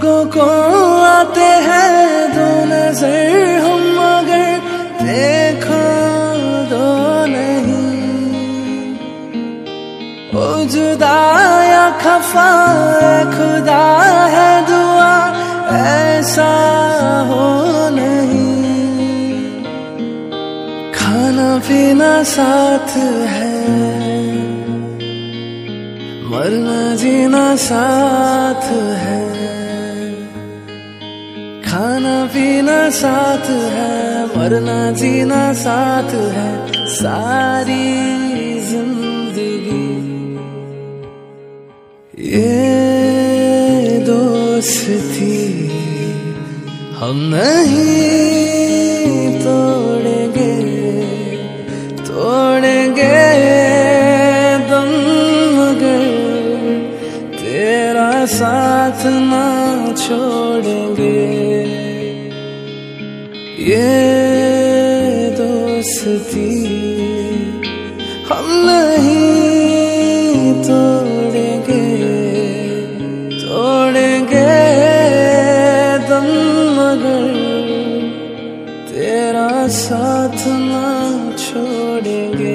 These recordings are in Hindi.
को आते हैं दो नजर हम मगर देखो दो नहीं। ओ जुदा या खफा खुदा है दुआ ऐसा हो नहीं। खाना पीना साथ है मरना जीना साथ है। खाना पीना साथ है मरना जीना साथ है। सारी जिंदगी ये दोस्ती हम नहीं तोड़ेंगे तोड़ेंगे दम मगर तेरा साथ ना छोड़ेंगे। ये दोस्ती हम नहीं तोड़ेंगे तोड़ेंगे दम मगर तेरा साथ ना छोड़ेंगे।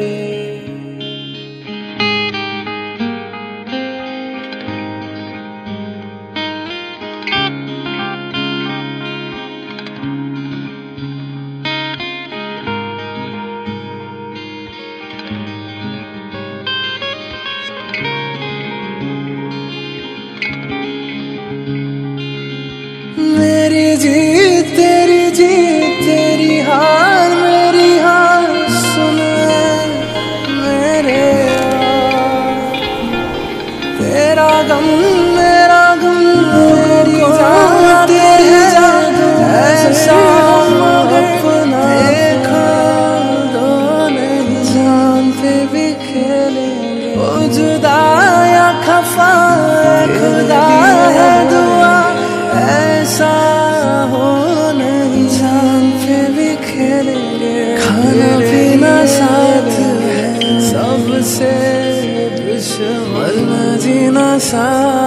मेरी जीत तेरी हार मेरी हार सुन मेरे यार। तेरा गम मेरा गम मेरी जान तेरी जान ऐसा अपना देखा दो नहीं। जान पे भी खेलेंगे ओ जुदा या खफा खुदा है दुआ ऐसा हो नहीं। जान पे भी खेलेंगे खाना पीना साथ है सबसे दुश्मन जीना साथ